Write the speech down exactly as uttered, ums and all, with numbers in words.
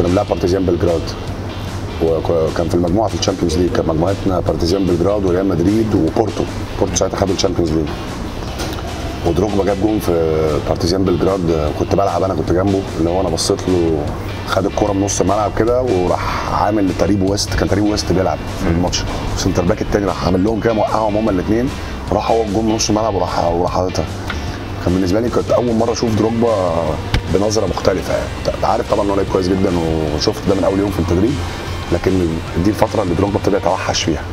كنا بنلعب بارتيزان بلجراد، وكان في المجموعه في الشامبيونز ليج، كانت مجموعتنا بارتيزان بلجراد وريال مدريد وبورتو. بورتو ساعتها خدوا الشامبيونز ليج، ودروجبا جاب جون في بارتيزان بلجراد. كنت بلعب انا، كنت جنبه، اللي هو انا بصيت له خد الكوره من نص الملعب كده وراح عامل تقريب ويست، كان تقريب ويست بيلعب في الماتش، سنتر باك الثاني راح عامل لهم كده موقعهم هما الاثنين، راح هو الجون من نص الملعب وراح وراح حاططها. كان بالنسبه لي كنت اول مره اشوف دروجبا بنظره مختلفه. يعني انت عارف طبعا ان هو لعيب كويس جدا وشفت ده من اول يوم في التدريب، لكن دي الفتره اللي دروجبا ابتدى يتوحش فيها.